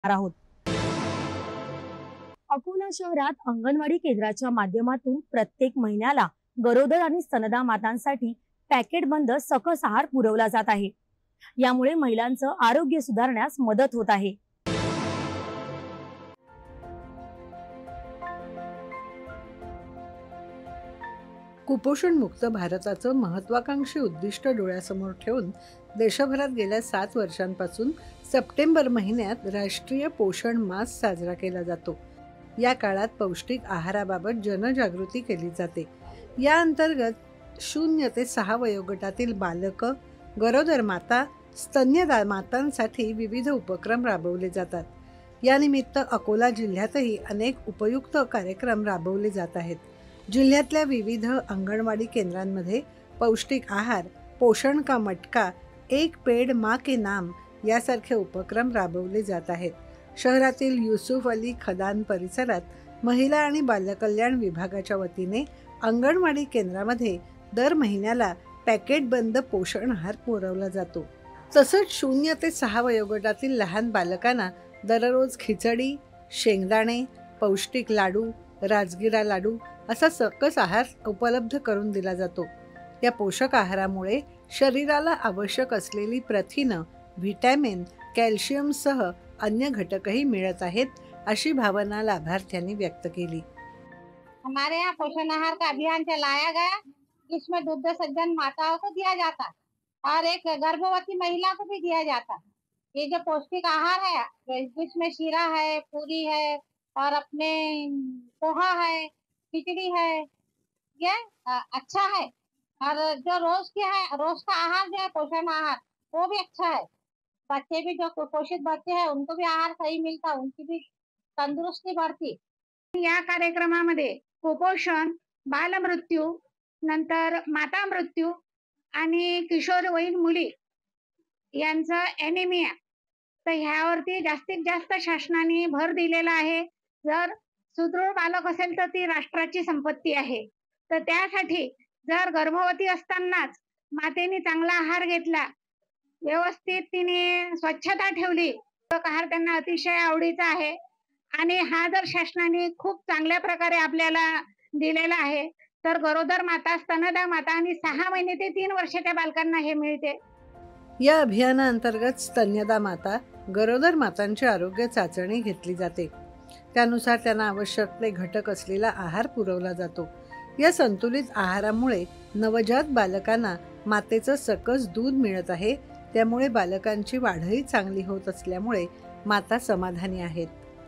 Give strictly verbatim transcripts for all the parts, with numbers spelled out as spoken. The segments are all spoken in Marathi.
आहोत. अकोला शहरात अंगणवाडी केंद्राच्या माध्यमातून प्रत्येक महिन्याला गरोदर आणि स्तनदा मातांसाठी पॅकेट बंद सकस आहार पुरवला जात आहे. यामुळे महिलांचं आरोग्य सुधारण्यास मदत होत आहे. कुपोषण मुक्त भारताचं महत्वाकांक्षी उद्दिष्ट डोळ्यासमोर ठेवून देशभरात गेल्या सात वर्षांपासून सप्टेंबर महिन्यात राष्ट्रीय पोषण मास साजरा केला जातो. या काळात पौष्टिक आहाराबाबत जनजागृती केली जाते. या अंतर्गत शून्य ते सहा वयोगटातील बालक, गरोदर माता, स्तन्यदा मातांसाठी विविध उपक्रम राबवले जातात. यानिमित्त अकोला जिल्ह्यातही अनेक उपयुक्त कार्यक्रम राबवले जात आहेत. जिल्ह्यातल्या विविध अंगणवाडी केंद्रांमध्ये पौष्टिक आहार, पोषण का मटका, एक पेड़ माँ के नाम यासारखे उपक्रम राबवले जात आहेत. शहरातील युसुफ अली खदान परिसरात महिला आणि बालकल्याण विभागाच्या वतीने अंगणवाडी केंद्रामध्ये दर महिन्याला पॅकेट बंद पोषण आहार पुरवला जातो. तसंच शून्य ते सहा वयोगटातील लहान बालकांना दररोज खिचडी, शेंगदाणे, पौष्टिक लाडू, राजगिरा लाडू असा सकस आहार उपलब्ध करून दिला जातो. या पोषक आहारामुळे शरीराला आवश्यक असलेली प्रथिनं, व्हिटॅमिन, कॅल्शियमसह अन्य घटकही मिळत आहेत, अशी भावना लाभार्थ्यांनी व्यक्त केली. हमारे यहाँ पोषण आहार का अभियान चलाया गया, इसमें दुग्ध सज्जन माताओं को दिया जाता और एक गर्भवती महिला को भी दिया जाता. ये जो पौष्टिक आहार है, इसमें शीरा है, पूरी है और अपने पोहा है, खिचड़ी है, ये अच्छा है. और जो रोज के है, रोज का आहार जो है पोषण आहार, वो भी अच्छा है. बच्चे भी जो कुपोषित बच्चे हैं उनको भी आहार सही मिलता, उनकी भी तंदुरुस्ती बढ़ती. या कार्यक्रमामध्ये कुपोषण, बालमृत्यू, नंतर माता मृत्यू आणि किशोरवयीन मुली यांचा एनिमिया, तर ह्यावरती जास्तीत जास्त शासनाने भर दिलेला आहे. जर सुदृढ बालक असेल तर ती राष्ट्राची संपत्ती आहे. तर त्यासाठी जर गर्भवती असतानाच मातेने चांगला आहार घेतला, व्यवस्थित तिने स्वच्छता ठेवली, तो आहार त्यांना अतिशय आवडीचा आहे. आणि हा जर शासनाने खूप चांगल्या प्रकारे आपल्याला दिलेला आहे तर गरोदर माता, स्तनदा माता आणि सहा महिने ते तीन वर्षाच्या बालकांना हे मिळते. या अभियानाअंतर्गत स्तन्यदा माता, गरोदर मातांची आरोग्य चाचणी घेतली जाते. त्यानुसार त्यांना आवश्यक ते घटक असलेला आहार पुरवला जातो. या संतुलित आहारामुळे नवजात बालकांना मातेचं सकस दूध मिळत आहे. त्यामुळे बालकांची वाढही चांगली होत असल्यामुळे माता समाधानी आहेत.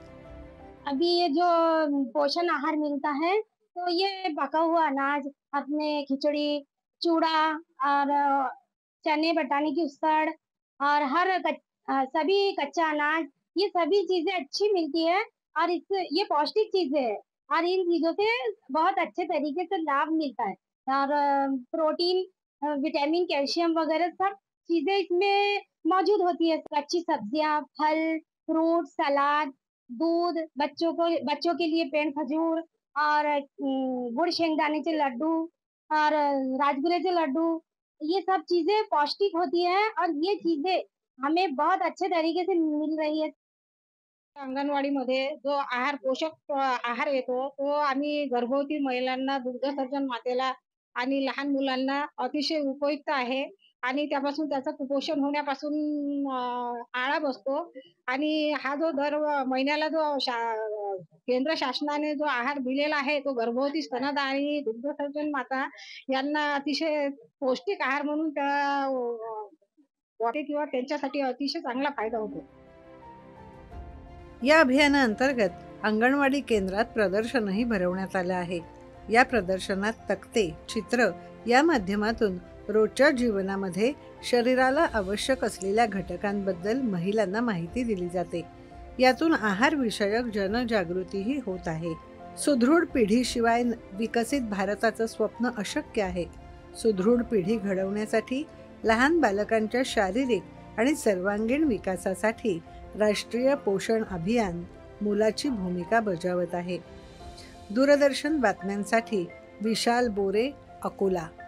अभी ये जो पोषण आहार मिलता है तो ये पका हुआ अनाज, अपने खिचड़ी, चूड़ा और चने बटाने की उसड़ और हर कच, सभी कच्चा अनाज, ये सभी चीजें अच्छी मिलती है और इससे ये पौष्टिक चीजें हैं और इन चीजों से बहुत अच्छे तरीके से लाभ मिलता है. और प्रोटीन, विटामिन, कैल्शियम वगैरह सब चीजें इसमें मौजूद होती है. अच्छी सब्जियां, फल, फ्रूट, सलाद, दूध, बच्चों को बच्चों के लिए पेड़ खजूर और गुड़ शेंगदाने के लड्डू और राजगिरे के लड्डू, ये सब चीजें पौष्टिक होती है और ये चीजें हमें बहुत अच्छे तरीके से मिल रही है. अंगणवाडीमध्ये जो आहार, पोषक आहार येतो तो आम्ही गर्भवती महिलांना, दुग्धसज्जन मातेला आणि लहान मुलांना अतिशय उपयुक्त आहे. आणि त्यापासून त्याचं कुपोषण होण्यापासून आळा बसतो. आणि हा जो दर महिन्याला जो शा केंद्र शासनाने जो आहार दिलेला आहे तो गर्भवती, स्तनदा आणि दुग्धसज्जन माता यांना अतिशय पौष्टिक आहार म्हणून त्या वाटे किंवा त्यांच्यासाठी अतिशय चांगला फायदा होतो. या अभियानाअंतर्गत अंगणवाडी केंद्रात प्रदर्शनही भरवण्यात आलं आहे. या प्रदर्शनात तक्ते, चित्र या माध्यमातून रोजच्या जीवनामध्ये शरीराला आवश्यक असलेल्या घटकांबद्दल महिलांना माहिती दिली जाते. यातून आहार विषयक जनजागृतीही होत आहे. सुदृढ पिढीशिवाय विकसित भारताचं स्वप्न अशक्य आहे. सुदृढ पिढी घडवण्यासाठी लहान बालकांच्या शारीरिक आणि सर्वांगीण विकासासाठी राष्ट्रीय पोषण अभियान मोलाची भूमिका बजावत आहे. दूरदर्शन बातम्यांसाठी विशाल बोरे, अकोला.